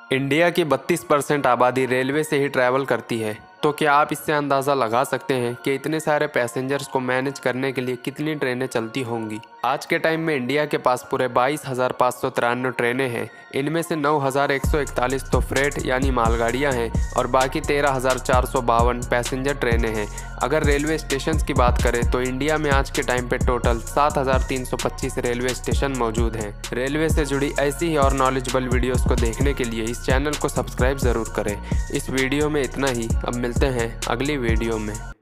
India की 32% आबादी railway से ही ट्रैवल करती है, तो क्या आप इससे अंदाज़ा लगा सकते हैं कि इतने सारे पैसेंजर्स को मैनेज करने के लिए कितनी ट्रेनें चलती होंगी। आज के टाइम में इंडिया के पास पूरे 22,593 ट्रेनें हैं। इनमें से 9,141 तो फ्रेट यानी मालगाड़ियां हैं और बाकी 13,452 पैसेंजर ट्रेनें हैं। अगर रेलवे स्टेशन की बात करें तो इंडिया में आज के टाइम पे टोटल 7,325 रेलवे स्टेशन मौजूद हैं। रेलवे से जुड़ी ऐसी ही और नॉलेजेबल वीडियोस को देखने के लिए इस चैनल को सब्सक्राइब ज़रूर करें। इस वीडियो में इतना ही, अब मिलते हैं अगली वीडियो में।